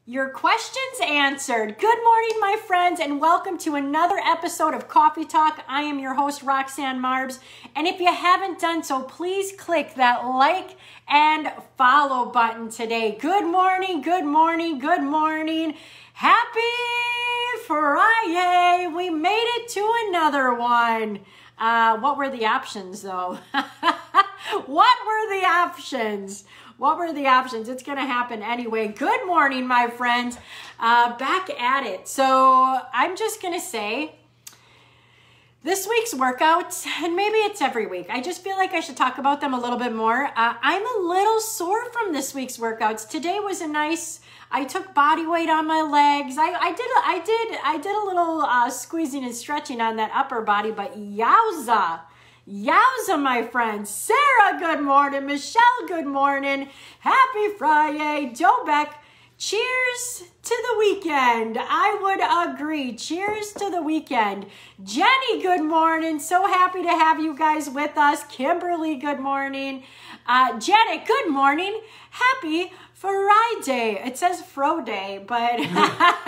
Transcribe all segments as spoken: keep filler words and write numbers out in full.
Your questions answered. Good morning, my friends, and welcome to another episode of Coffee Talk. I am your host, Roxanne Marbs, and if you haven't done so, please click that like and follow button today. Good morning, good morning, good morning. Happy Friday. We made it to another one. Uh, what were the options, though? What were the options? What were the options? It's going to happen anyway. Good morning, my friends. Uh, back at it. So I'm just going to say this week's workouts, and maybe it's every week, I just feel like I should talk about them a little bit more. Uh, I'm a little sore from this week's workouts. Today was a nice, I took body weight on my legs. I, I did I did, I did a little uh, squeezing and stretching on that upper body, but yowza. Yowza, my friends. Sarah, good morning. Michelle, good morning. Happy Friday. Dobek, cheers to the weekend. I would agree. Cheers to the weekend. Jenny, good morning. So happy to have you guys with us. Kimberly, good morning. Uh, Janet, good morning. Happy Friday. It says Fro-Day, but is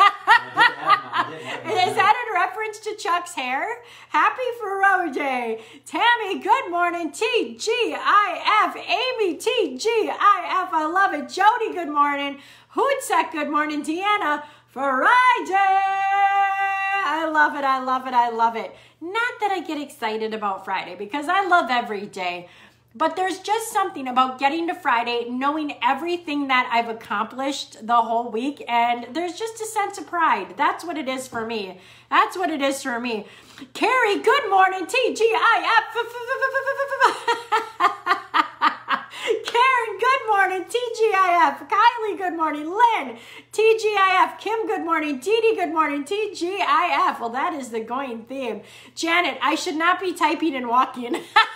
that in reference to Chuck's hair? Happy Friday. Tammy, good morning. T G I F. Amy, T G I F. I love it. Jody, good morning. Hootsek, good morning. Deanna, Friday. I love it. I love it. I love it. Not that I get excited about Friday because I love every day. But there's just something about getting to Friday, knowing everything that I've accomplished the whole week, and there's just a sense of pride. That's what it is for me. That's what it is for me. Carrie, good morning. T G I F. Karen, good morning. T G I F. Kylie, good morning. Lynn, T G I F. Kim, good morning. Dee Dee, good morning. T G I F. Well, that is the going theme. Janet, I should not be typing and walking.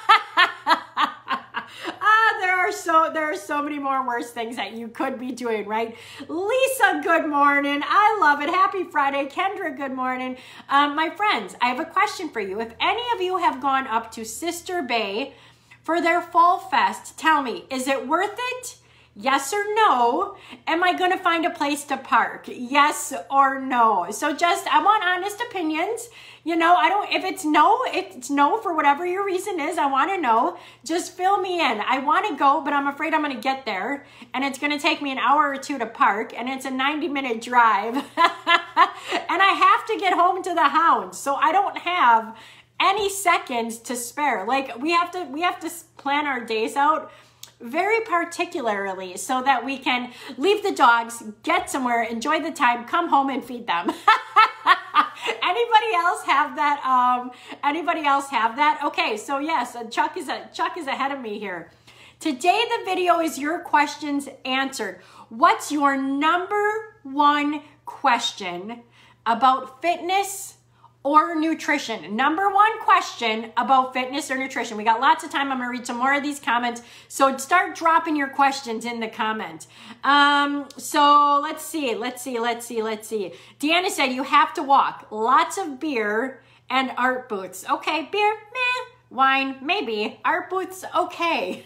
Ah, there are so there are so many more worse things that you could be doing, right? Lisa, good morning. I love it. Happy Friday. Kendra, good morning. Um, my friends, I have a question for you. If any of you have gone up to Sister Bay for their Fall Fest, tell me, is it worth it? Yes or no? Am I going to find a place to park? Yes or no? So just, I want honest opinions. You know, I don't, if it's no, if it's no for whatever your reason is, I want to know. Just fill me in. I want to go, but I'm afraid I'm going to get there and it's going to take me an hour or two to park and it's a ninety minute drive. And I have to get home to the hounds. So I don't have any seconds to spare. Like we have to, we have to plan our days out very particularly so that we can leave the dogs, get somewhere, enjoy the time, come home and feed them. Anybody else have that? Um, anybody else have that? Okay, so yes, Chuck is a Chuck is ahead of me here. Today the video is your questions answered. What's your number one question about fitness or nutrition? Number one question about fitness or nutrition. We got lots of time. I'm gonna read some more of these comments. So start dropping your questions in the comment. Um, so let's see, let's see, let's see, let's see. Deanna said you have to walk. Lots of beer and art boots. Okay, beer, meh. Wine, maybe. Art boots, okay.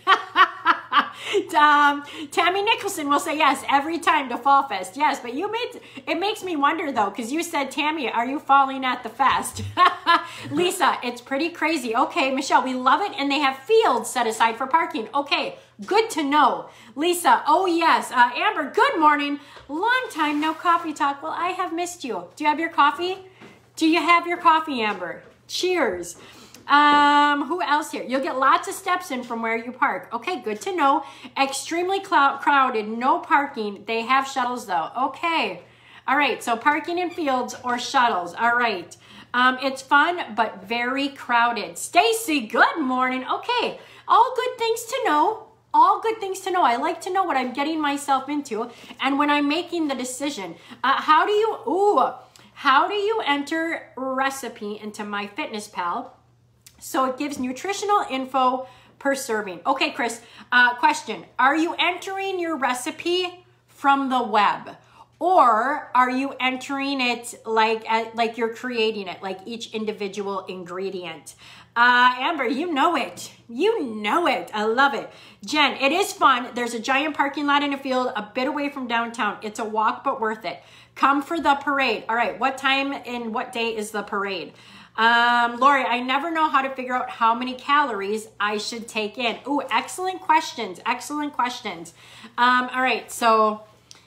um, Tammy Nicholson will say yes every time to Fall Fest. Yes, but you made it makes me wonder though, because you said, Tammy, are you falling at the fest? Lisa, it's pretty crazy. Okay, Michelle, we love it, and they have fields set aside for parking. Okay, good to know. Lisa, oh yes. Uh, Amber, good morning. Long time no coffee talk. Well, I have missed you. Do you have your coffee? Do you have your coffee, Amber? Cheers. Um, who else here? You'll get lots of steps in from where you park. Okay, good to know. Extremely crowded, no parking. They have shuttles though. Okay. All right, so parking in fields or shuttles. All right. Um, it's fun, but very crowded. Stacy, good morning. Okay, all good things to know. All good things to know. I like to know what I'm getting myself into and when I'm making the decision. Uh, how do you, ooh, how do you enter recipe into MyFitnessPal? So it gives nutritional info per serving. Okay, Chris, uh, question. Are you entering your recipe from the web? Or are you entering it like, like you're creating it, like each individual ingredient? Uh, Amber, you know it. You know it. I love it. Jen, it is fun. There's a giant parking lot in a field a bit away from downtown. It's a walk, but worth it. Come for the parade. All right, what time and what day is the parade? Um, Lori, I never know how to figure out how many calories I should take in. Ooh, excellent questions. Excellent questions. Um, all right, so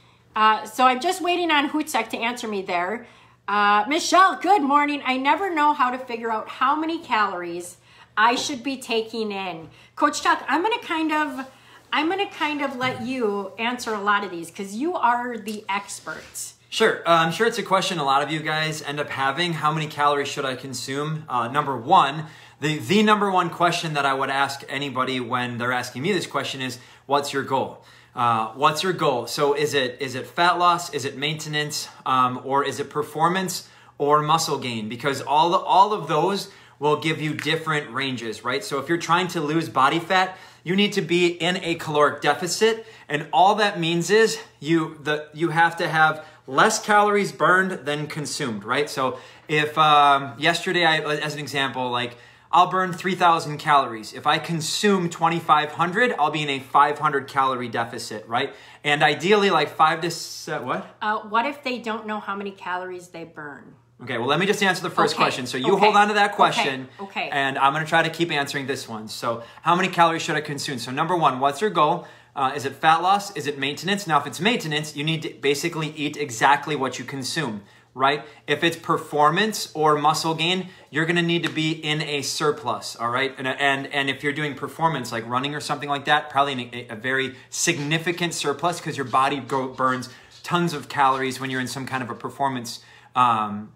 uh, so I'm just waiting on Hootsek to answer me there. Uh, Michelle, good morning. I never know how to figure out how many calories I should be taking in. Coach Chuck, I'm going to kind of, I'm going to kind of let you answer a lot of these because you are the expert. Sure. Uh, I'm sure it's a question a lot of you guys end up having. How many calories should I consume? Uh, number one, the, the number one question that I would ask anybody when they're asking me this question is, what's your goal? Uh, what's your goal? So is it is it fat loss? Is it maintenance? Um, or is it performance or muscle gain? Because all, all of those will give you different ranges, right? So if you're trying to lose body fat, you need to be in a caloric deficit. And all that means is you, the, you have to have less calories burned than consumed, right? So if um, yesterday, I, as an example, like I'll burn three thousand calories. If I consume twenty-five hundred, I'll be in a five hundred calorie deficit, right? And ideally like five to, uh, what? Uh, what if they don't know how many calories they burn? Okay, well, let me just answer the first okay. question. So you okay. hold on to that question. Okay. okay. And I'm going to try to keep answering this one. So how many calories should I consume? So number one, what's your goal? Uh, is it fat loss? Is it maintenance? Now, if it's maintenance, you need to basically eat exactly what you consume, right? If it's performance or muscle gain, you're going to need to be in a surplus, all right? And, and, and if you're doing performance like running or something like that, probably in a, a very significant surplus because your body go, burns tons of calories when you're in some kind of a performance um,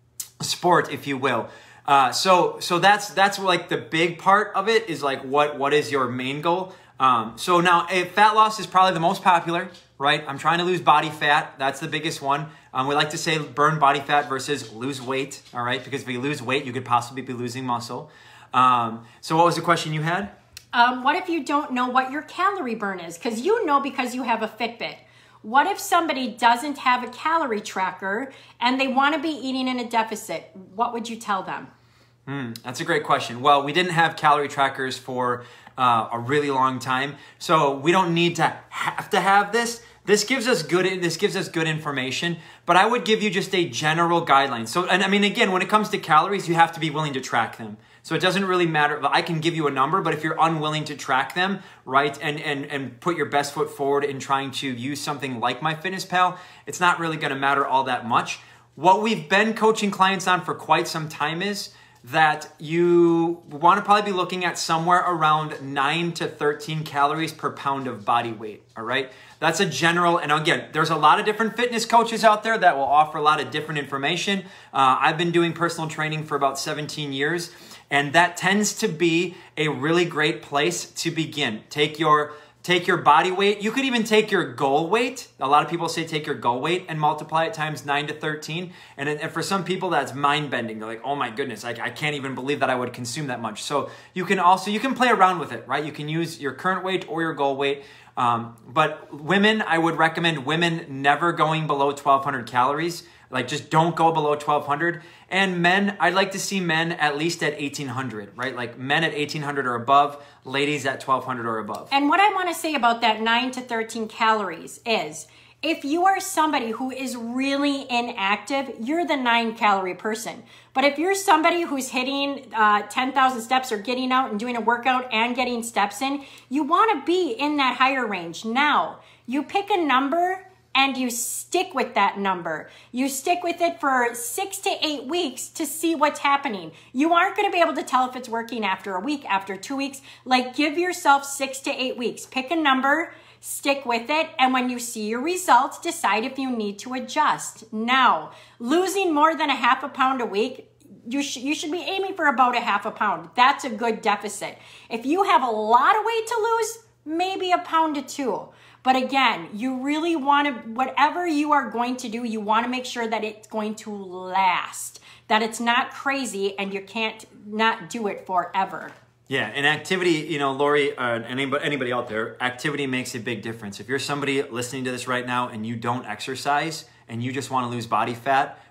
sport, if you will. Uh, so so that's that's like the big part of it is like what what is your main goal? Um, so now if fat loss is probably the most popular, right? I'm trying to lose body fat. That's the biggest one. Um, we like to say burn body fat versus lose weight, all right? Because if you lose weight, you could possibly be losing muscle. Um, so what was the question you had? Um, what if you don't know what your calorie burn is? Because you know because you have a Fitbit. What if somebody doesn't have a calorie tracker and they want to be eating in a deficit? What would you tell them? Mm, that's a great question. Well, we didn't have calorie trackers for uh, a really long time, so we don't need to have to have this. This gives us good. This gives us good information, but I would give you just a general guideline. So, and I mean, again, when it comes to calories, you have to be willing to track them. So it doesn't really matter. I can give you a number, but if you're unwilling to track them, right, and and and put your best foot forward in trying to use something like MyFitnessPal, it's not really going to matter all that much. What we've been coaching clients on for quite some time is that you want to probably be looking at somewhere around nine to thirteen calories per pound of body weight, all right? That's a general, and again, there's a lot of different fitness coaches out there that will offer a lot of different information. Uh, I've been doing personal training for about seventeen years, and that tends to be a really great place to begin. Take your Take your body weight. You could even take your goal weight. A lot of people say take your goal weight and multiply it times nine to thirteen. And, and for some people, that's mind-bending. They're like, oh my goodness, I, I can't even believe that I would consume that much. So you can also, you can play around with it, right? You can use your current weight or your goal weight. Um, but women, I would recommend women never going below twelve hundred calories. Like just don't go below twelve hundred. And men, I'd like to see men at least at eighteen hundred, right? Like men at eighteen hundred or above, ladies at twelve hundred or above. And what I want to say about that nine to thirteen calories is if you are somebody who is really inactive, you're the nine calorie person. But if you're somebody who's hitting uh, ten thousand steps or getting out and doing a workout and getting steps in, you want to be in that higher range. Now, you pick a number and you stick with that number. You stick with it for six to eight weeks to see what's happening. You aren't gonna be able to tell if it's working after a week, after two weeks. Like give yourself six to eight weeks. Pick a number, stick with it, and when you see your results, decide if you need to adjust. Now, losing more than a half a pound a week, you, sh you should be aiming for about a half a pound. That's a good deficit. If you have a lot of weight to lose, maybe a pound to two. But again, you really want to, whatever you are going to do, you want to make sure that it's going to last, that it's not crazy and you can't not do it forever. Yeah, and activity, you know, Lori, uh, anybody, anybody out there, activity makes a big difference. If you're somebody listening to this right now and you don't exercise and you just want to lose body fat,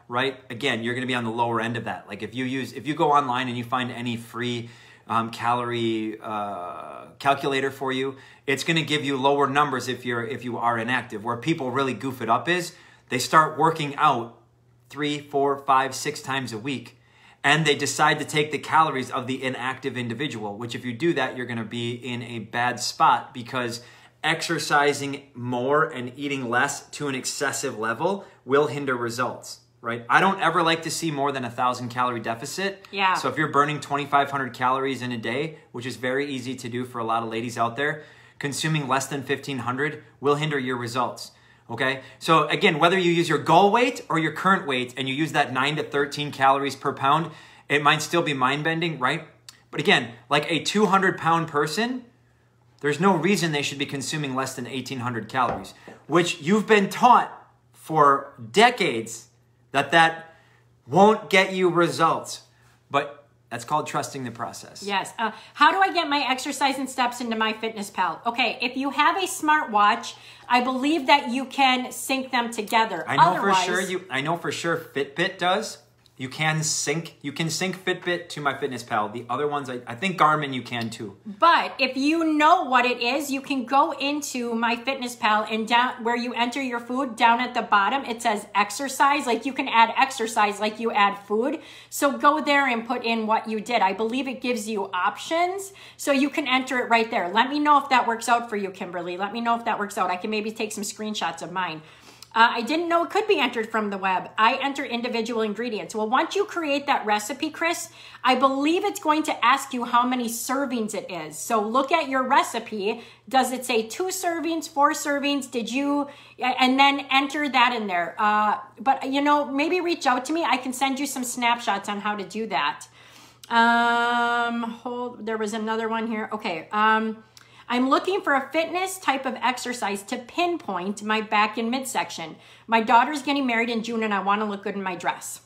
right? Again, you're going to be on the lower end of that. Like if you use, if you go online and you find any free um, calorie uh, calculator for you, it's going to give you lower numbers if you're if you are inactive. Where people really goof it up is they start working out three, four, five, six times a week, and they decide to take the calories of the inactive individual. Which, if you do that, you're going to be in a bad spot, because exercising more and eating less to an excessive level will hinder results, right? I don't ever like to see more than a thousand calorie deficit. Yeah. So if you're burning twenty-five hundred calories in a day, which is very easy to do for a lot of ladies out there, consuming less than fifteen hundred will hinder your results. Okay. So again, whether you use your goal weight or your current weight and you use that nine to thirteen calories per pound, it might still be mind bending, right? But again, like a two hundred pound person, there's no reason they should be consuming less than eighteen hundred calories, which you've been taught for decades that that won't get you results. But that's called trusting the process. Yes. Uh, how do I get my exercise and steps into MyFitnessPal? Okay, if you have a smartwatch, I believe that you can sync them together. I know Otherwise, for sure you. I know for sure Fitbit does. You can sync. You can sync Fitbit to MyFitnessPal. The other ones, I, I think Garmin, you can too. But if you know what it is, you can go into MyFitnessPal and down where you enter your food, down at the bottom, it says exercise. Like you can add exercise like you add food. So go there and put in what you did. I believe it gives you options, so you can enter it right there. Let me know if that works out for you, Kimberly. Let me know if that works out. I can maybe take some screenshots of mine. Uh, I didn't know it could be entered from the web. I enter individual ingredients. Well, once you create that recipe, Chris, I believe it's going to ask you how many servings it is. So look at your recipe. Does it say two servings, four servings? Did you, and then enter that in there. Uh, but, you know, maybe reach out to me. I can send you some snapshots on how to do that. Um, hold, there was another one here. Okay. Um, I'm looking for a fitness type of exercise to pinpoint my back and midsection. My daughter's getting married in June and I want to look good in my dress.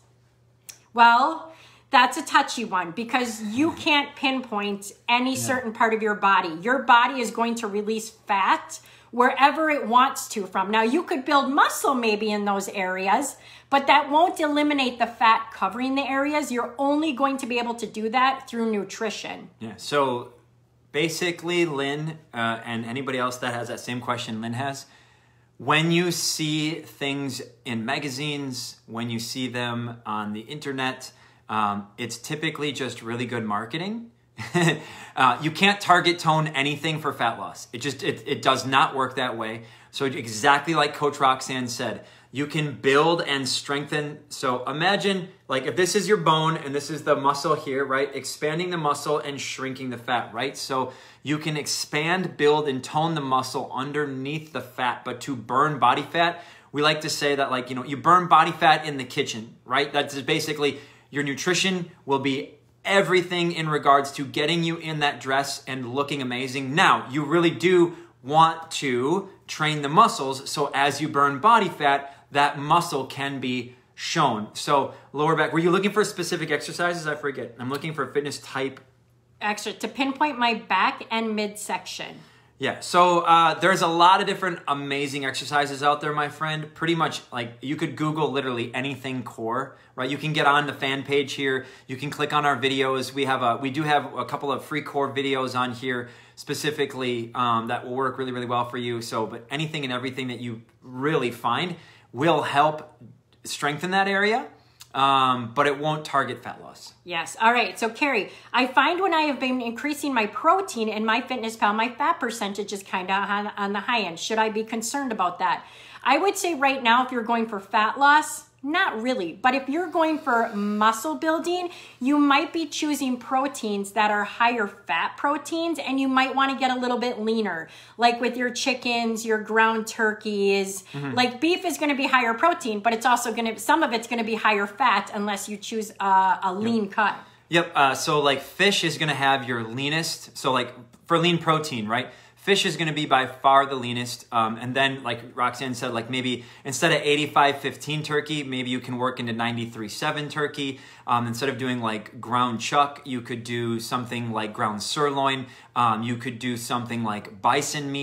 Well, that's a touchy one because you can't pinpoint any yeah. certain part of your body. Your body is going to release fat wherever it wants to from. Now, you could build muscle maybe in those areas, but that won't eliminate the fat covering the areas. You're only going to be able to do that through nutrition. Yeah, so basically, Lynn, uh, and anybody else that has that same question Lynn has, when you see things in magazines, when you see them on the internet, um, it's typically just really good marketing. uh, you can't target tone anything for fat loss. It just, it, it does not work that way. So exactly like Coach Roxanne said, you can build and strengthen. So imagine like if this is your bone and this is the muscle here, right? Expanding the muscle and shrinking the fat, right? So you can expand, build, and tone the muscle underneath the fat. But to burn body fat, we like to say that like, you know, you burn body fat in the kitchen, right? That's basically your nutrition will be everything in regards to getting you in that dress and looking amazing. Now, you really do want to train the muscles. So as you burn body fat, that muscle can be shown. So lower back, were you looking for specific exercises? I forget. I'm looking for fitness type. Extra to pinpoint my back and midsection. Yeah, so uh, there's a lot of different amazing exercises out there, my friend. Pretty much like you could Google literally anything core, right? You can get on the fan page here. You can click on our videos. We have a, we do have a couple of free core videos on here specifically um, that will work really, really well for you. So, but anything and everything that you really find will help strengthen that area, um, but it won't target fat loss. Yes. All right. So, Carrie, I find when I have been increasing my protein in MyFitnessPal, my fat percentage is kind of on, on the high end. Should I be concerned about that? I would say right now, if you're going for fat loss, not really. But if you're going for muscle building, you might be choosing proteins that are higher fat proteins, and you might want to get a little bit leaner, like with your chickens, your ground turkeys. Mm-hmm. Like beef is going to be higher protein, but it's also going to, some of it's going to be higher fat unless you choose a, a lean yep. cut. Yep. Uh, so like fish is going to have your leanest. So like for lean protein, right? Fish is going to be by far the leanest. Um, and then like Roxanne said, like maybe instead of eighty-five fifteen turkey, maybe you can work into ninety-three seven turkey. Um, instead of doing like ground chuck, you could do something like ground sirloin. Um, you could do something like bison meat.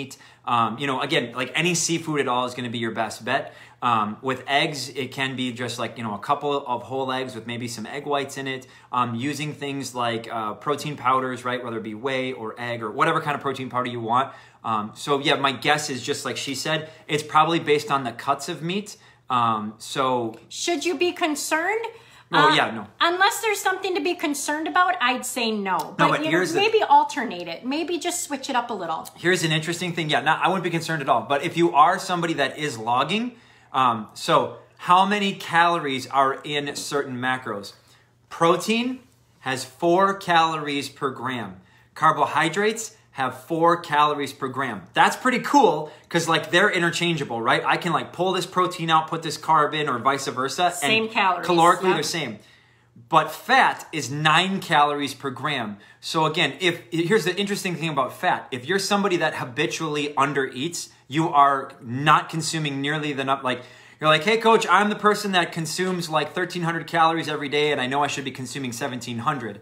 Um, you know, again, like any seafood at all is going to be your best bet. Um, with eggs, it can be just like, you know, a couple of whole eggs with maybe some egg whites in it. Um, using things like uh, protein powders, right? Whether it be whey or egg or whatever kind of protein powder you want. Um, so yeah, my guess is just like she said, it's probably based on the cuts of meat. Um, so should you be concerned? Oh, uh, yeah, no. Unless there's something to be concerned about, I'd say no. But, no, but you here's know, the, maybe alternate it. Maybe just switch it up a little. Here's an interesting thing. Yeah, not, I wouldn't be concerned at all. But if you are somebody that is logging, um, so how many calories are in certain macros? Protein has four calories per gram. Carbohydrates have four calories per gram. That's pretty cool because like they're interchangeable, right? I can like pull this protein out, put this carb in, or vice versa. Same and calories. Calorically, yep. they're same. But fat is nine calories per gram. So again, if here's the interesting thing about fat. If you're somebody that habitually undereats, you are not consuming nearly the enough. Like you're like, hey coach, I'm the person that consumes like thirteen hundred calories every day, and I know I should be consuming seventeen hundred.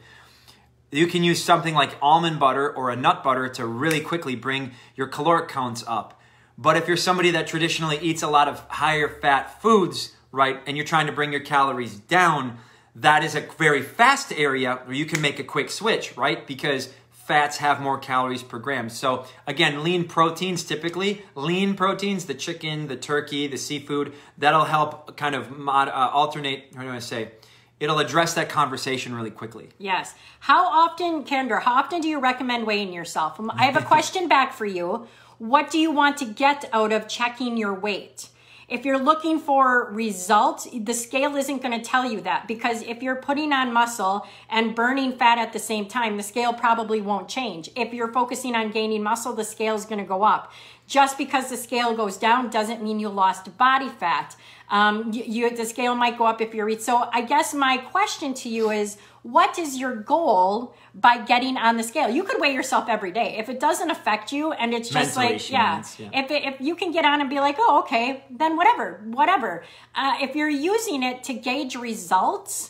You can use something like almond butter or a nut butter to really quickly bring your caloric counts up. But if you're somebody that traditionally eats a lot of higher fat foods, right, and you're trying to bring your calories down, that is a very fast area where you can make a quick switch, right? Because fats have more calories per gram. So again, lean proteins, typically, lean proteins, the chicken, the turkey, the seafood, that'll help kind of mod, uh, alternate, how do I say, it'll address that conversation really quickly. Yes. How often, Kendra, how often do you recommend weighing yourself? I have a question back for you. What do you want to get out of checking your weight? If you're looking for results, the scale isn't going to tell you that, because if you're putting on muscle and burning fat at the same time, the scale probably won't change. If you're focusing on gaining muscle, the scale is going to go up. Just because the scale goes down doesn't mean you lost body fat. Um, you, you, the scale might go up if you're eating. So I guess my question to you is, what is your goal by getting on the scale? You could weigh yourself every day. If it doesn't affect you and it's just Mentally, like, yeah, means, yeah. If, it, if you can get on and be like, oh, okay, then whatever, whatever. Uh, if you're using it to gauge results,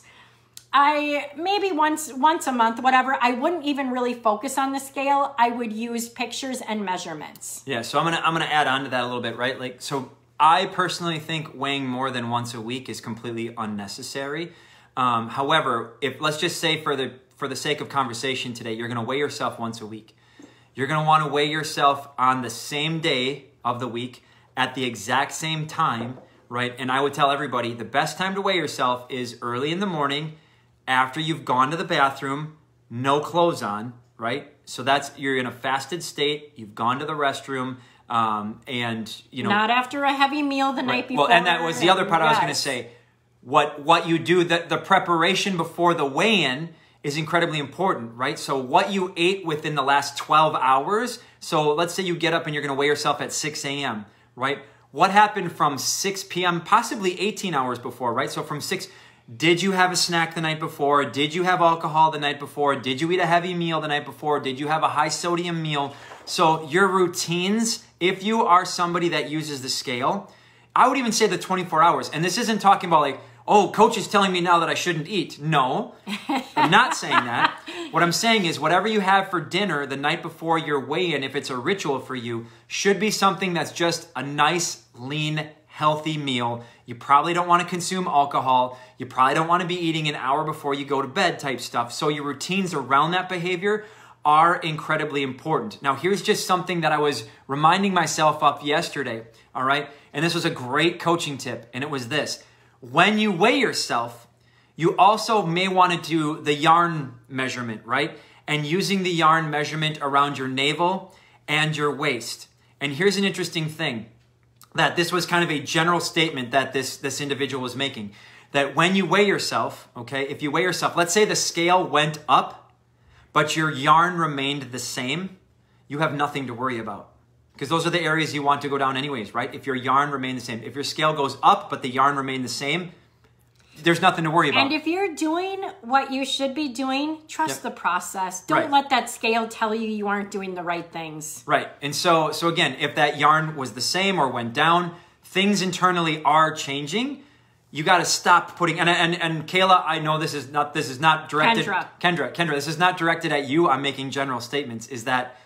I maybe once once a month, whatever, I wouldn't even really focus on the scale. I would use pictures and measurements. Yeah, so I'm gonna I'm gonna add on to that a little bit, right? Like, so I personally think weighing more than once a week is completely unnecessary. Um, however, if let's just say for the for the sake of conversation today, you're gonna weigh yourself once a week. You're gonna want to weigh yourself on the same day of the week at the exact same time, right? And I would tell everybody the best time to weigh yourself is early in the morning, after you've gone to the bathroom, no clothes on, right? So that's, you're in a fasted state, you've gone to the restroom, um, and you know. Not after a heavy meal the right. night before. Well, and that was the other part yes. I was gonna say. What, what you do, the, the preparation before the weigh-in is incredibly important, right? So what you ate within the last twelve hours, so let's say you get up and you're gonna weigh yourself at six a.m., right? What happened from six p.m., possibly eighteen hours before, right? So from six, did you have a snack the night before? Did you have alcohol the night before? Did you eat a heavy meal the night before? Did you have a high sodium meal? So your routines, if you are somebody that uses the scale, I would even say the twenty-four hours. And this isn't talking about like, oh, coach is telling me now that I shouldn't eat. No, I'm not saying that. What I'm saying is whatever you have for dinner the night before your weigh-in, if it's a ritual for you, should be something that's just a nice, lean, healthy meal. You probably don't want to consume alcohol. You probably don't want to be eating an hour before you go to bed type stuff. So your routines around that behavior are incredibly important. Now, here's just something that I was reminding myself of yesterday, all right? And this was a great coaching tip, and it was this. When you weigh yourself, you also may want to do the yarn measurement, right? And using the yarn measurement around your navel and your waist. And here's an interesting thing, that this was kind of a general statement that this, this individual was making. That when you weigh yourself, okay, if you weigh yourself, let's say the scale went up, but your yarn remained the same, you have nothing to worry about. Because those are the areas you want to go down anyways, right? If your yarn remained the same. If your scale goes up, but the yarn remained the same, there's nothing to worry about. And if you're doing what you should be doing, trust yep. the process. Don't right. let that scale tell you you aren't doing the right things. Right. And so, so again, if that yarn was the same or went down, things internally are changing. You got to stop putting, and, and, and Kayla, I know this is not, this is not directed. Kendra. Kendra, Kendra, this is not directed at you. I'm making general statements, is that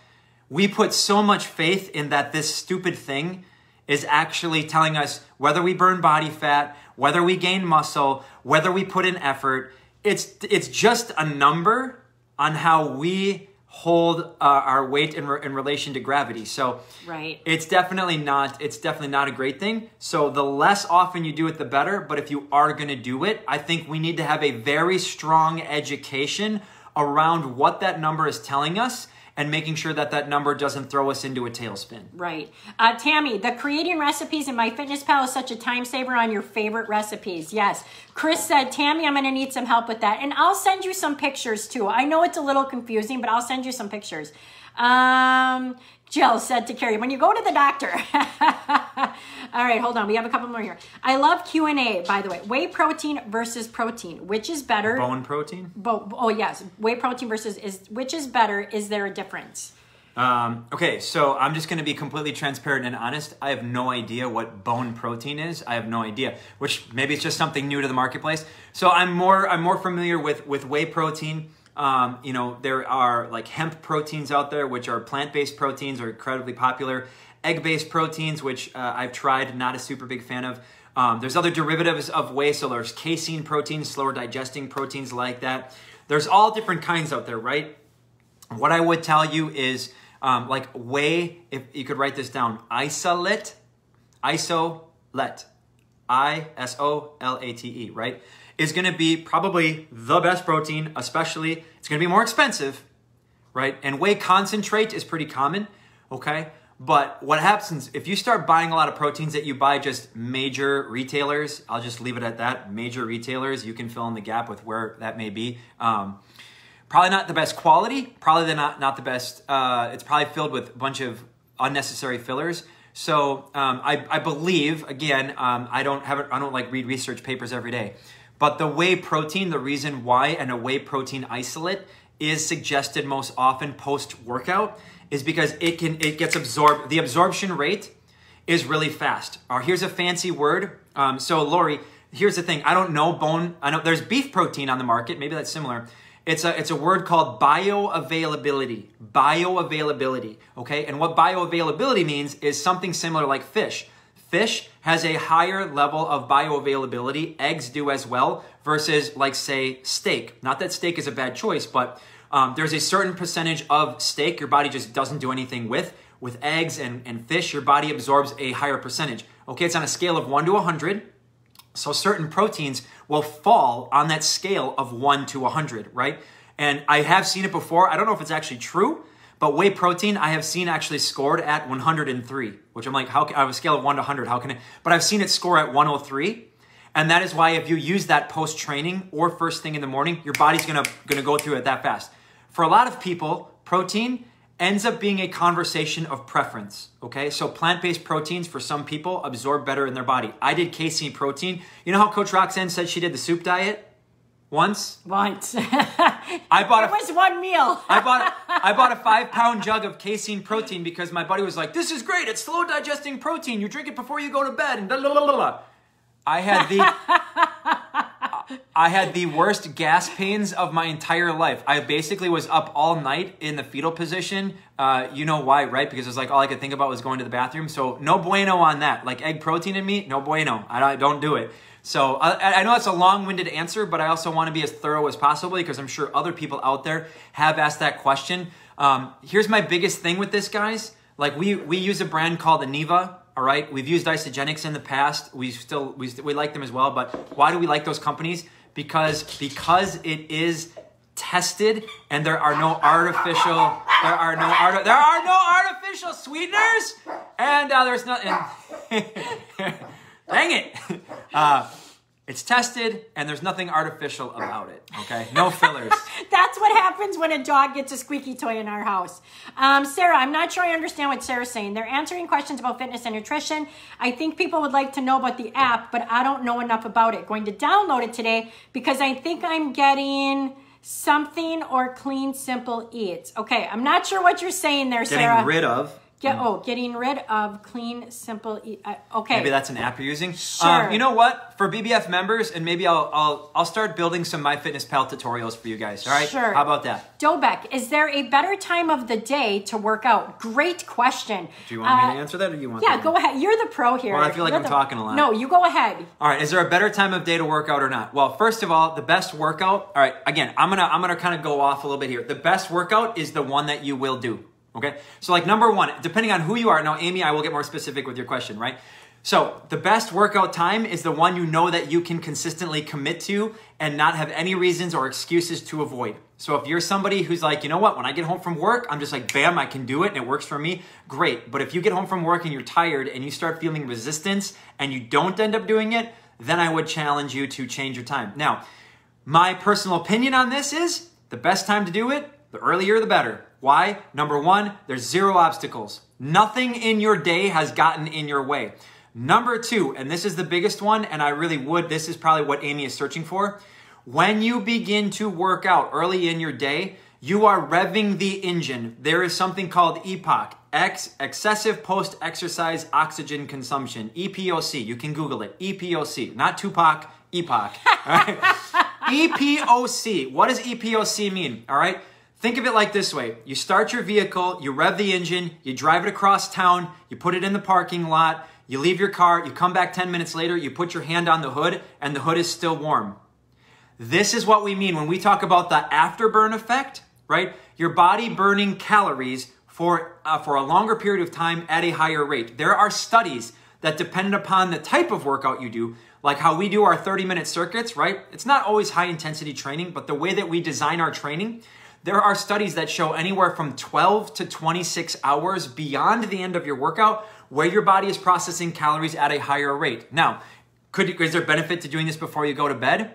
we put so much faith in that this stupid thing is actually telling us whether we burn body fat, whether we gain muscle, whether we put in effort. It's, it's just a number on how we hold uh, our weight in, re- in relation to gravity. So right. it's definitely not, it's definitely not a great thing. So the less often you do it, the better. But if you are going to do it, I think we need to have a very strong education around what that number is telling us and making sure that that number doesn't throw us into a tailspin. Right. Uh, Tammy, the creating recipes in MyFitnessPal is such a time saver on your favorite recipes. Yes. Chris said, Tammy, I'm going to need some help with that. And I'll send you some pictures too. I know it's a little confusing, but I'll send you some pictures. Um, Jill said to Carrie, when you go to the doctor. All right, hold on. We have a couple more here. I love Q and A, by the way. Whey protein versus protein. Which is better? Bone protein? Bo- oh, yes. Whey protein versus is which is better? Is there a difference? Um, okay, so I'm just going to be completely transparent and honest. I have no idea what bone protein is. I have no idea, which maybe it's just something new to the marketplace. So I'm more I'm more familiar with, with whey protein. Um, you know, there are like hemp proteins out there, which are plant-based proteins, are incredibly popular. Egg-based proteins, which uh, I've tried, not a super big fan of. Um, there's other derivatives of whey, so there's casein proteins, slower digesting proteins like that. There's all different kinds out there, right? What I would tell you is, um, like whey, if you could write this down, isolate, isolate, I S O L A T E, right? Is going to be probably the best protein, especially, it's going to be more expensive, right? And whey concentrate is pretty common, okay? But what happens if you start buying a lot of proteins that you buy just major retailers, I'll just leave it at that, major retailers, you can fill in the gap with where that may be. Um, probably not the best quality, probably not, not the best, uh, it's probably filled with a bunch of unnecessary fillers. So um, I, I believe, again, um, I don't have it, I don't like read research papers every day. But the whey protein, the reason why and a whey protein isolate is suggested most often post-workout is because it can it gets absorbed. The absorption rate is really fast. Or here's a fancy word. Um, so Lori, here's the thing. I don't know bone. I know there's beef protein on the market. Maybe that's similar. It's a it's a word called bioavailability. Bioavailability. Okay, and what bioavailability means is something similar like fish. Fish has a higher level of bioavailability, eggs do as well, versus like say steak. Not that steak is a bad choice, but um, there's a certain percentage of steak your body just doesn't do anything with. With eggs and, and fish, your body absorbs a higher percentage. Okay, it's on a scale of one to one hundred. So certain proteins will fall on that scale of one to one hundred, right? And I have seen it before. I don't know if it's actually true, but whey protein, I have seen actually scored at one hundred three, which I'm like, how can, I have a scale of one to one hundred, how can it? But I've seen it score at one oh three. And that is why if you use that post-training or first thing in the morning, your body's gonna, gonna go through it that fast. For a lot of people, protein ends up being a conversation of preference, okay? So plant-based proteins for some people absorb better in their body. I did casein protein. You know how Coach Roxanne said she did the soup diet? Once? Once. I bought it a, was one meal. I bought I bought a five pound jug of casein protein because my buddy was like, this is great. It's slow digesting protein. You drink it before you go to bed. And blah, blah, blah, blah. I had the I had the worst gas pains of my entire life. I basically was up all night in the fetal position. Uh, you know why, right? Because it was like all I could think about was going to the bathroom. So no bueno on that. Like egg protein in me, no bueno. I, I don't do it. So I, I know that's a long-winded answer, but I also want to be as thorough as possible because I'm sure other people out there have asked that question. Um, here's my biggest thing with this, guys. Like we we use a brand called Aniva. All right, we've used Isagenix in the past. We still we we like them as well. But why do we like those companies? Because because it is tested and there are no artificial there are no art there are no artificial sweeteners and uh, there's nothing. Dang it. Uh, it's tested, and there's nothing artificial about it, okay? No fillers. That's what happens when a dog gets a squeaky toy in our house. Um, Sarah, I'm not sure I understand what Sarah's saying. They're answering questions about fitness and nutrition. I think people would like to know about the app, but I don't know enough about it. Going to download it today because I think I'm getting something or Clean Simple Eats. Okay, I'm not sure what you're saying there, Getting Sarah. rid of. Get, oh, getting rid of clean, simple. E uh, okay. Maybe that's an app you're using. Sure. Um, you know what? For B B F members, and maybe I'll I'll I'll start building some MyFitnessPal tutorials for you guys. All right. Sure. How about that? Dobek, is there a better time of the day to work out? Great question. Do you want uh, me to answer that, or do you want? Yeah, that go ahead. You're the pro here. Well, I feel like You're I'm the, talking a lot. No, you go ahead. All right. Is there a better time of day to work out or not? Well, first of all, the best workout. All right. Again, I'm gonna I'm gonna kind of go off a little bit here. The best workout is the one that you will do. Okay, so like number one, depending on who you are. Now, Amy, I will get more specific with your question, right? So the best workout time is the one you know that you can consistently commit to and not have any reasons or excuses to avoid. So if you're somebody who's like, you know what, when I get home from work, I'm just like, bam, I can do it and it works for me, great. But if you get home from work and you're tired and you start feeling resistance and you don't end up doing it, then I would challenge you to change your time. Now, my personal opinion on this is the best time to do it, the earlier the better. Why? Number one, there's zero obstacles. Nothing in your day has gotten in your way. Number two, and this is the biggest one, and I really would, this is probably what Amy is searching for. When you begin to work out early in your day, you are revving the engine. There is something called E P O C, Ex excessive post-exercise oxygen consumption, E P O C. You can Google it, E P O C, not Tupac, E P O C. All right? E P O C, what does E P O C mean? All right. Think of it like this way. You start your vehicle, you rev the engine, you drive it across town, you put it in the parking lot, you leave your car, you come back ten minutes later, you put your hand on the hood, and the hood is still warm. This is what we mean when we talk about the afterburn effect, right? Your body burning calories for, uh, for a longer period of time at a higher rate. There are studies that depend upon the type of workout you do, like how we do our thirty minute circuits, right? It's not always high intensity training, but the way that we design our training, there are studies that show anywhere from twelve to twenty-six hours beyond the end of your workout where your body is processing calories at a higher rate. Now, could, is there benefit to doing this before you go to bed?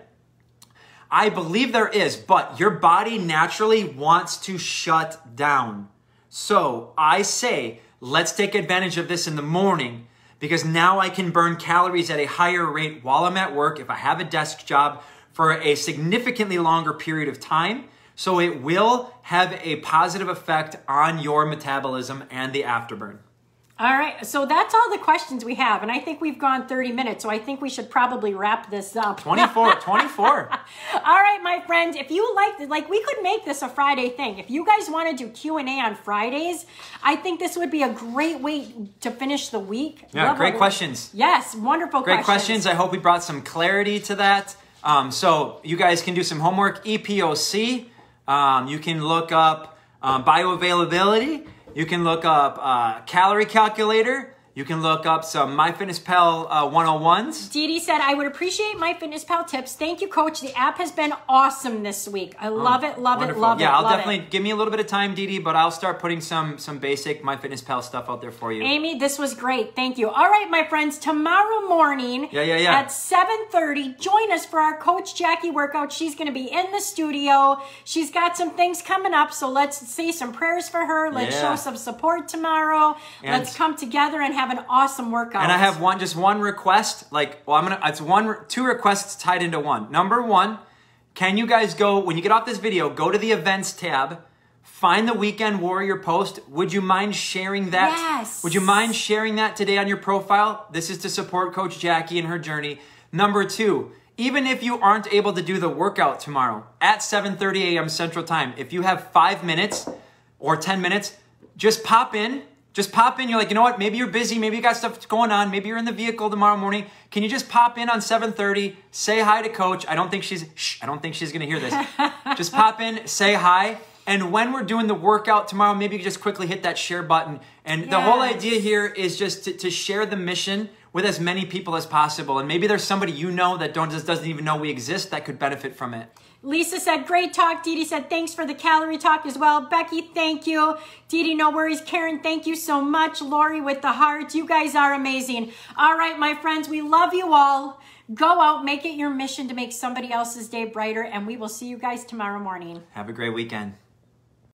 I believe there is, but your body naturally wants to shut down. So I say, let's take advantage of this in the morning because now I can burn calories at a higher rate while I'm at work if I have a desk job for a significantly longer period of time. So it will have a positive effect on your metabolism and the afterburn. All right, so that's all the questions we have, and I think we've gone thirty minutes, so I think we should probably wrap this up. twenty-four, twenty-four. All right, my friends, if you like, like we could make this a Friday thing. If you guys want to do Q and A on Fridays, I think this would be a great way to finish the week. Yeah, Love great it. questions. Yes, wonderful great questions. questions. I hope we brought some clarity to that. Um, so you guys can do some homework. E P O C. Um, you can look up um, bioavailability. You can look up uh, calorie calculator. You can look up some MyFitnessPal uh, one oh ones. Dee Dee said, I would appreciate MyFitnessPal tips. Thank you, Coach. The app has been awesome this week. I love oh, it, love wonderful. it, love yeah, it, Yeah, I'll love definitely, it. give me a little bit of time, Dee Dee, but I'll start putting some some basic MyFitnessPal stuff out there for you. Amy, this was great. Thank you. All right, my friends, tomorrow morning yeah, yeah, yeah. at seven thirty, join us for our Coach Jackie workout. She's going to be in the studio. She's got some things coming up, so let's say some prayers for her. Let's yeah. show some support tomorrow. And let's come together and have an awesome workout. And I have one, just one request. Like, well, I'm gonna. It's one, two requests tied into one. Number one, can you guys go when you get off this video? Go to the events tab, find the Weekend Warrior post. Would you mind sharing that? Yes. Would you mind sharing that today on your profile? This is to support Coach Jackie in her journey. Number two, even if you aren't able to do the workout tomorrow at seven thirty a m Central Time, if you have five minutes or ten minutes, just pop in. Just pop in. You're like, you know what? Maybe you're busy. Maybe you got stuff going on. Maybe you're in the vehicle tomorrow morning. Can you just pop in on seven thirty? Say hi to Coach. I don't think she's. Shh, I don't think she's gonna hear this. Just pop in, say hi, and when we're doing the workout tomorrow, maybe you can just quickly hit that share button. And yes. the whole idea here is just to, to share the mission with as many people as possible. And maybe there's somebody you know that don't just doesn't even know we exist that could benefit from it. Lisa said, great talk. Dee Dee said, thanks for the calorie talk as well. Becky, thank you. Dee Dee, no worries. Karen, thank you so much. Lori with the hearts. You guys are amazing. All right, my friends, we love you all. Go out, make it your mission to make somebody else's day brighter, and we will see you guys tomorrow morning. Have a great weekend.